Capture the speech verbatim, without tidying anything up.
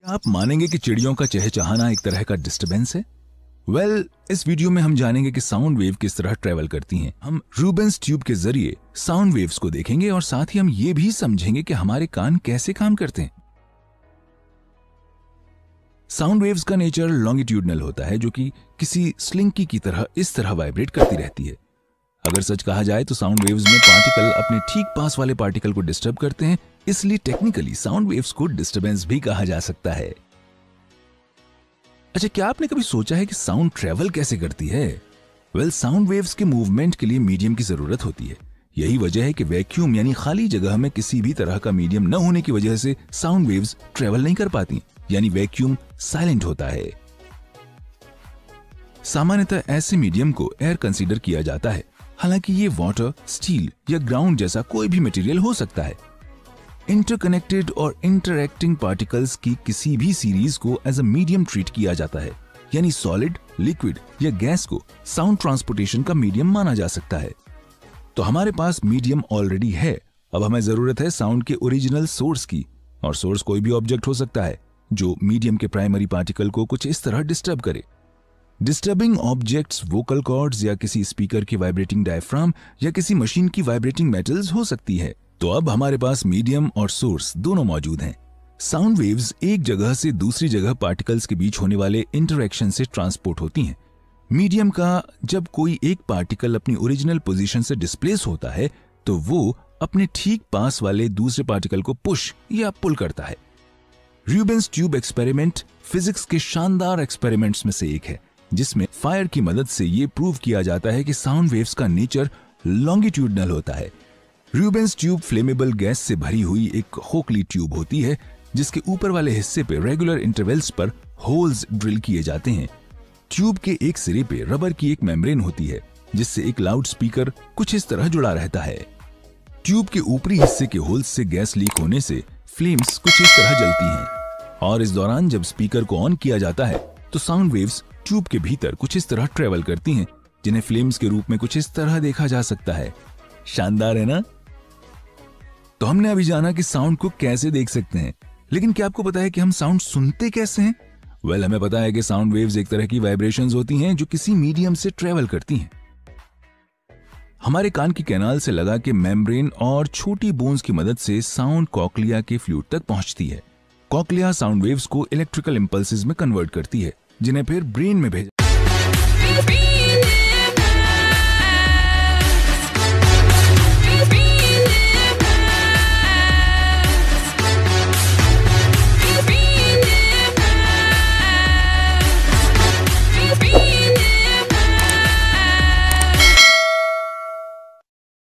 क्या आप मानेंगे कि चिड़ियों का चहचहाना एक तरह का डिस्टरबेंस है? वेल well, इस वीडियो में हम जानेंगे कि साउंड वेव किस तरह ट्रेवल करती हैं। हम रूबेंस ट्यूब के जरिए साउंड वेव्स को देखेंगे और साथ ही हम ये भी समझेंगे कि हमारे कान कैसे काम करते हैं। साउंड वेव्स का नेचर लॉन्गिट्यूडनल होता है, जो कि किसी स्लिंकी की तरह इस तरह वाइब्रेट करती रहती है। अगर सच कहा जाए तो साउंड वेव्स में पार्टिकल अपने ठीक पास वाले पार्टिकल को डिस्टर्ब करते हैं, इसलिए टेक्निकली साउंड वेव्स को डिस्टरबेंस भी कहा जा सकता है। अच्छा, क्या आपने कभी सोचा है कि साउंड ट्रेवल कैसे करती है? वेल well, साउंड वेव्स के मूवमेंट के लिए मीडियम की जरूरत होती है। यही वजह है कि वैक्यूम यानी खाली जगह में किसी भी तरह का मीडियम न होने की वजह से साउंड वेव्स ट्रेवल नहीं कर पाती, यानी वैक्यूम साइलेंट होता है। सामान्यतः ऐसे मीडियम को एयर कंसीडर किया जाता है, हालांकि ये वाटर, स्टील या ग्राउंड जैसा कोई भी मटेरियल हो सकता है। इंटरकनेक्टेड और इंटरएक्टिंग पार्टिकल्स की किसी भी सीरीज को एज अ मीडियम ट्रीट किया जाता है, यानी सॉलिड, लिक्विड या गैस को साउंड ट्रांसपोर्टेशन का मीडियम माना जा सकता है। तो हमारे पास मीडियम ऑलरेडी है, अब हमें जरूरत है साउंड के ओरिजिनल सोर्स की, और सोर्स कोई भी ऑब्जेक्ट हो सकता है जो मीडियम के प्राइमरी पार्टिकल को कुछ इस तरह डिस्टर्ब करे। डिस्टर्बिंग ऑब्जेक्ट्स वोकल कॉर्ड्स या किसी स्पीकर की वाइब्रेटिंग डायफ्राम या किसी मशीन की वाइब्रेटिंग मेटल्स हो सकती है। तो अब हमारे पास मीडियम और सोर्स दोनों मौजूद हैं। साउंड वेव्स एक जगह से दूसरी जगह पार्टिकल्स के बीच होने वाले इंटरैक्शन से ट्रांसपोर्ट होती हैं। मीडियम का जब कोई एक पार्टिकल अपनी ओरिजिनल पोजीशन से डिस्प्लेस होता है तो वो अपने ठीक पास वाले दूसरे पार्टिकल को पुश या पुल करता है। रूबेंस ट्यूब एक्सपेरिमेंट फिजिक्स के शानदार एक्सपेरिमेंट्स में से एक है, जिसमें फायर की मदद से ये प्रूव किया जाता है कि साउंड वेव्स का नेचर लॉन्गिट्यूडनल होता है। रूबेंस ट्यूब फ्लेमेबल गैस से भरी हुई एक खोखली ट्यूब होती है, जिसके ऊपर वाले हिस्से पे रेगुलर इंटरवल्स पर होल्स ड्रिल किए जाते हैं। ट्यूब के एक सिरे पे रबर की एक मेम्ब्रेन होती है, जिससे एक लाउड स्पीकर कुछ इस तरह जुड़ा रहता है। ट्यूब के ऊपरी हिस्से के होल्स से गैस लीक होने से फ्लेम्स कुछ इस तरह जलती हैं, और इस दौरान जब स्पीकर को ऑन किया जाता है तो साउंड वेव्स ट्यूब के भीतर कुछ इस तरह ट्रेवल करती हैं, जिन्हें फ्लेम्स के रूप में कुछ इस तरह देखा जा सकता है। शानदार है ना? तो हमने अभी जाना कि साउंड को कैसे देख सकते हैं, लेकिन क्या आपको पता है कि हम साउंड सुनते कैसे हैं? वेल well, हमें पता है कि साउंड वेव्स एक तरह की वाइब्रेशंस होती हैं जो किसी मीडियम से ट्रेवल करती हैं। हमारे कान की कैनाल से लगा के मेम्ब्रेन और छोटी बोन्स की मदद से साउंड कॉकलिया के फ्लूइड तक पहुंचती है। कॉकलिया साउंड वेव्स को इलेक्ट्रिकल इंपल्सेस में कन्वर्ट करती है, जिन्हें फिर ब्रेन में भेज